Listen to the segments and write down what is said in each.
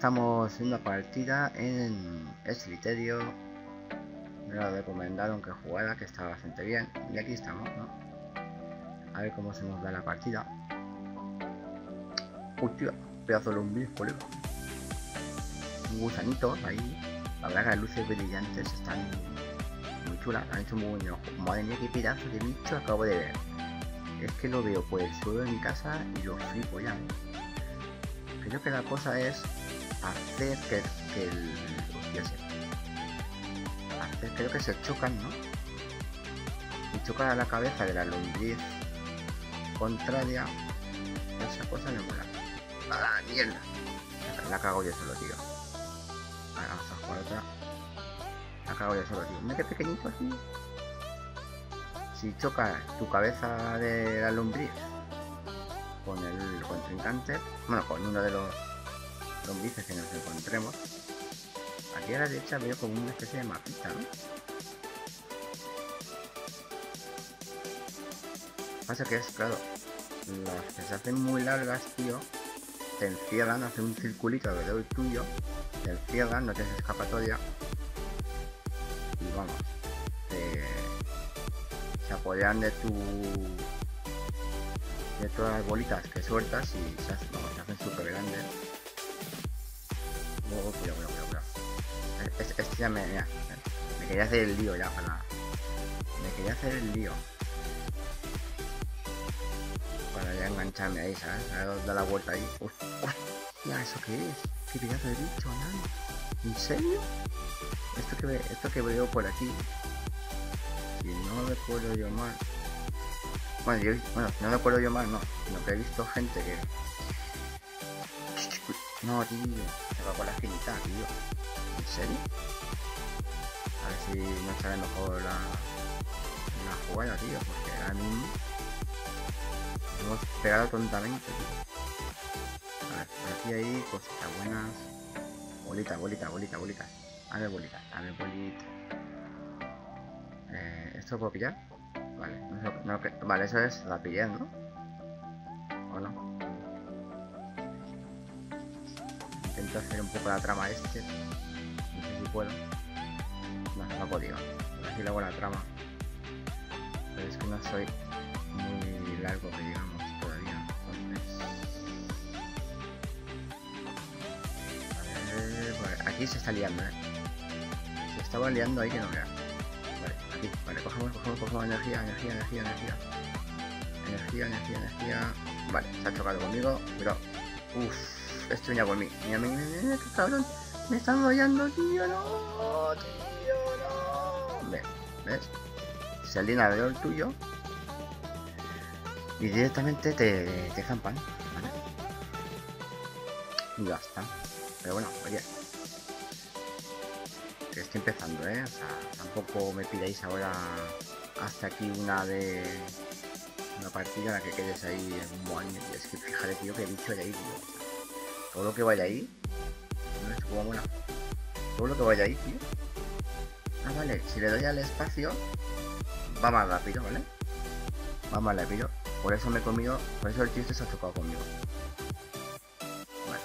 estamos en una partida en Sliterio. Me lo recomendaron que jugara, que está bastante bien. Y aquí estamos, ¿no? A ver cómo se nos da la partida. Hostia, pedazo de lombriz, colega. Un gusanito ahí. La verdad que las luces brillantes están muy chulas. Han hecho muy buen ojo. Madre mía, qué pedazo de bicho acabo de ver. Es que lo veo por el suelo de mi casa y lo flipo ya, ¿eh? Creo que la cosa es hacer que el... Hostia, creo que se chocan, ¿no? Y chocan a la cabeza de la lombriz contraria. Esa cosa me mola. ¡A la mierda! La cago yo solo, tío. Vale, vamos a jugar otra. La cago yo solo, tío. Mira qué pequeñito así. Si choca tu cabeza de la lombriz con el contrincante, bueno, con uno de los lombrices que nos encontremos, aquí a la derecha veo como una especie de mapita, ¿no? Pasa que es, claro, las que se hacen muy largas, tío, te encierran, hacen un circulito alrededor tuyo, te encierran, no tienes escapatoria y vamos, se apoderan de todas las bolitas que sueltas y se hacen súper grandes. Oh, cuidado. Este ya me quería hacer el lío ya para ya engancharme ahí, ¿sabes? Dar la vuelta ahí. Hostia, ¿eso qué es? ¿Qué pedazo de bicho, man? ¿En serio? Esto que veo por aquí, si no recuerdo yo mal, si no recuerdo yo mal, no, sino que he visto gente que... No, tío, se va por la esquinita, tío. ¿En serio? A ver si nos sale mejor la jugada, tío, porque ahora mismo hemos pegado tontamente, tío. A ver, por aquí hay cositas buenas. Bolita. A ver, bolita. ¿Esto lo puedo pillar? Vale, vale, eso es rapidez, ¿no? ¿O no? Intento hacer un poco la trama no sé si puedo. No he podido. Así le hago la trama. Pero es que no soy muy largo, que digamos, todavía. Entonces... Vale, aquí se está liando, Se estaba liando ahí que no veas. Vale, aquí, vale, cogemos energía. Vale, se ha chocado conmigo, pero... esto venía por mí. Mira, qué cabrón. Me están rollando, tío, no. ¿Ves? Se alinea alrededor tuyo y directamente te zampan, ¿vale? Y ya está. Pero bueno, oye, que estoy empezando, o sea, tampoco me pidáis ahora hasta aquí una partida en la que quedes ahí en un año. Y es que fíjate, tío, que he dicho de ahí, tío. Todo lo que vaya ahí, no es como buena. Todo lo que vaya ahí, tío. Ah, vale, si le doy al espacio va más rápido, ¿vale? Por eso me he comido, por eso el tío se ha chocado conmigo. Vale.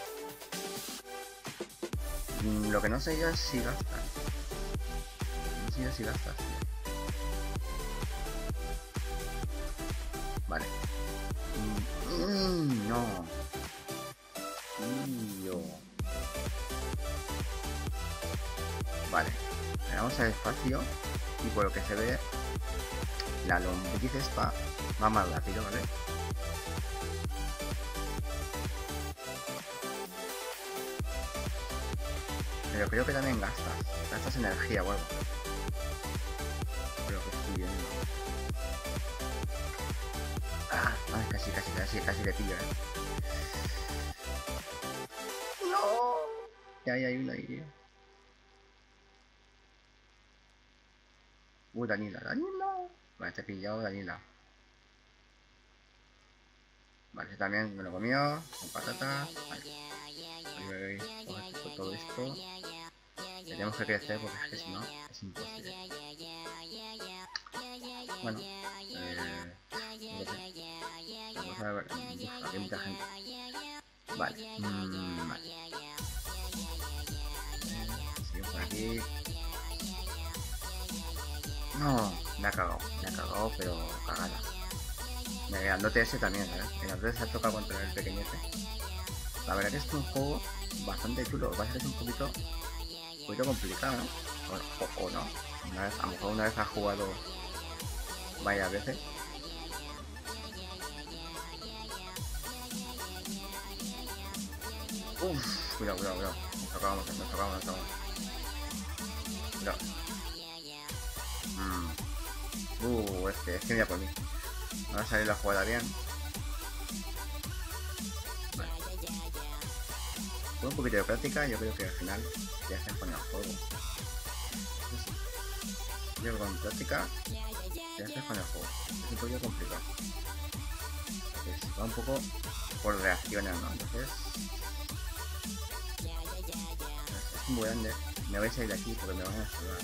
Lo que no sé yo es si gastas. Vale. No. Tío. Vale. Le damos al espacio y por lo que se ve la lombriz va más rápido, ¿vale? Pero creo que también gastas energía o algo. Por lo que estoy viendo. Casi le pillo, No. Ya hay uno ahí, tío. Danila. Vale, te he pillado, Danila. Vale, ese también me lo comió, con patatas. Vale. Con todo esto. Tenemos que crecer porque es que si no, es imposible. Bueno, vamos a ver, hay mucha gente. Vale, vale. aquí. No, me ha cagado, pero cagada. El grandote ese también, ¿sabes? El grandote se ha tocado contra el pequeñete. La verdad que es un juego bastante chulo. Lo que pasa es que es un poquito complicado, ¿no? O no. A lo mejor una vez has jugado varias veces. Uff, cuidado. Nos tocamos. Cuidado. Este mira por mí. Va a salir la jugada bien. Vale. Con un poquito de práctica, yo creo que al final ya se pone el juego. Yo creo que con práctica ya se pone el juego. Es un poquito complicado. Entonces, va un poco por reacciones, ¿no? Entonces es muy grande. Me voy a salir de aquí porque me van a salvar.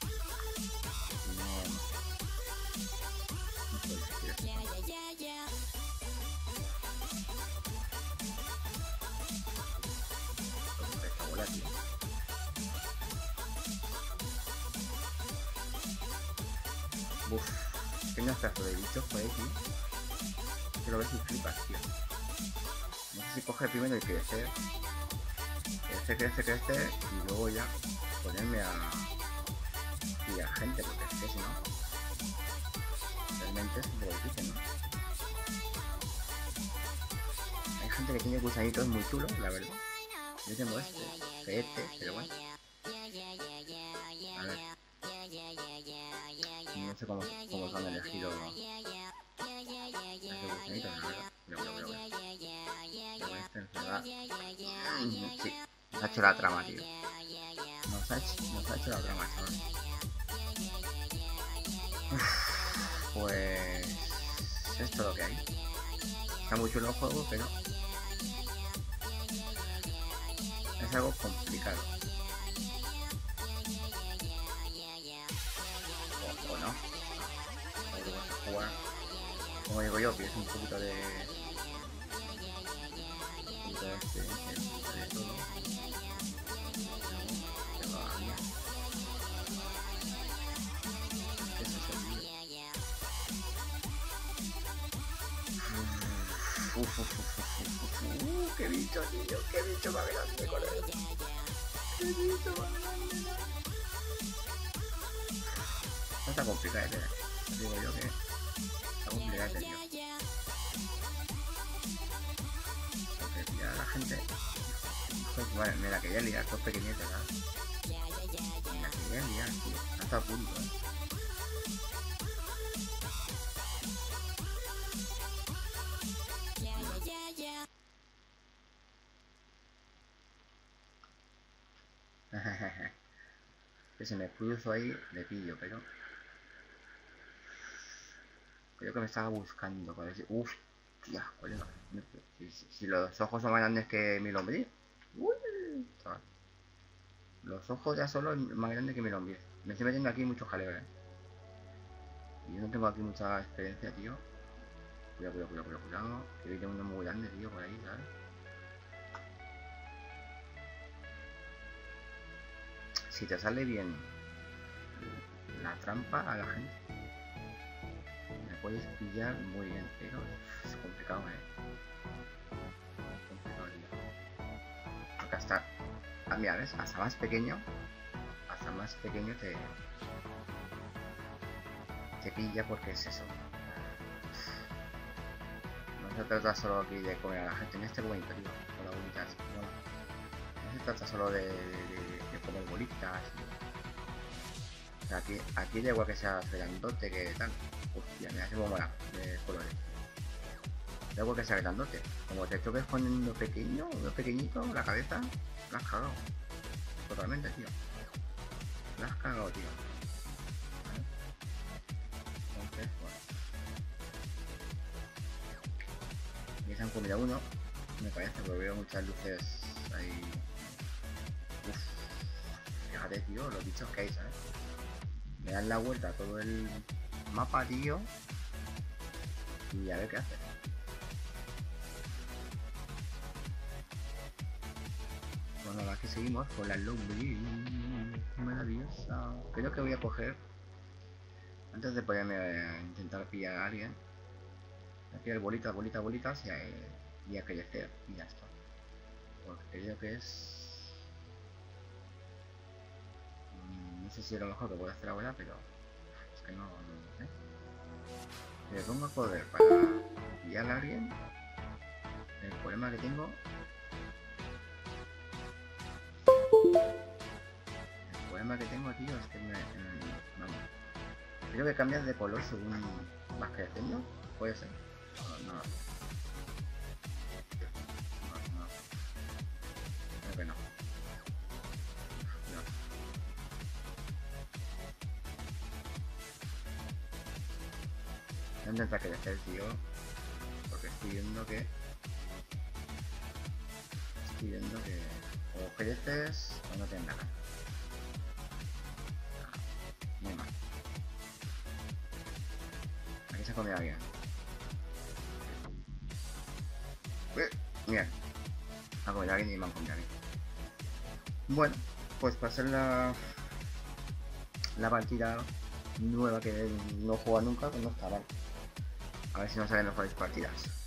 Uff, que unos pedazos de bichos por ahí, tío. Que lo ves y flipas, tío. No sé si coge primero y crecer. Crece y luego ya ponerme a pillar gente, porque es que si no, realmente es un poco difícil, ¿no? Hay gente que tiene gusanitos muy chulos, la verdad. Yo tengo pero bueno. A ver. No sé cómo se han elegido esos gusanitos, la verdad. Pero este enfermedad. Sí, nos ha hecho la trama, tío. Nos ha hecho la trama, chaval. Pues esto es lo que hay. Está muy chulo el juego, pero es algo complicado. O no. O que vas a jugar, como digo yo, pides un poquito de experiencia, de todo. Pero a mí eso es el vídeo. Qué bicho, tío, qué bicho más grande, colega. Qué bicho más grande. No está complicado, digo yo que está complicado, tío. Porque pillar a la gente. Pues vale, me la quería liar, estos pequeñitos, ¿sabes? Me la quería liar, tío. Hasta a punto, Que se me cruzo ahí, le pillo, pero creo que me estaba buscando para decir, uff, tía, colega, si los ojos son más grandes que mi lombriz, chaval, los ojos ya son más grandes que mi lombriz. Me estoy metiendo aquí mucho jaleo, y yo no tengo aquí mucha experiencia, tío. Cuidado, que viene uno muy grande, tío, por ahí, ¿sabes? Si te sale bien la trampa a la gente, me puedes pillar muy bien, pero es complicado, es complicado, tío. Porque hasta, mira, ¿ves? Hasta más pequeño te pilla, porque es eso. No se trata solo aquí de comer a la gente en este momento, tío, con la bolitas, no se trata solo de comer bolitas. O sea, aquí da igual que sea grandote que tal. Hostia, mira, se me mola de colores. Da igual que sea grandote. Como te toques con uno pequeño, uno pequeñito, la cabeza, la has cagado. Totalmente, tío. La has cagado, tío. ¿Vale? Entonces, bueno. Y se han comido uno, me parece, porque veo muchas luces ahí. Uff. Fíjate, tío, los bichos que hay, ¿sabes? Me dan la vuelta a todo el mapa, tío, y a ver qué hace. Bueno, aquí seguimos con la lombriz. Maravillosa. Creo que voy a coger, antes de ponerme a intentar pillar a alguien, voy a pillar bolitas, bolitas, bolitas y a crecer y ya está. Porque creo que es... no sé si es lo mejor que puedo hacer ahora, pero es que no sé. Me pongo a poder para pillar a alguien. El problema que tengo... El problema que tengo, tío, es que vamos. Creo que cambias de color según vas creciendo. ¿Puede ser? No. No. Creo que no. No. Voy a intentar crecer, tío. Porque estoy viendo que... o creces o no tienes nada. Muy mal. Aquí se ha comido alguien. Bien. Ha comido alguien y me han comido alguien. Bueno, pues para hacer la partida nueva que no juega nunca, pues no está mal. A ver si nos salen mejores partidas.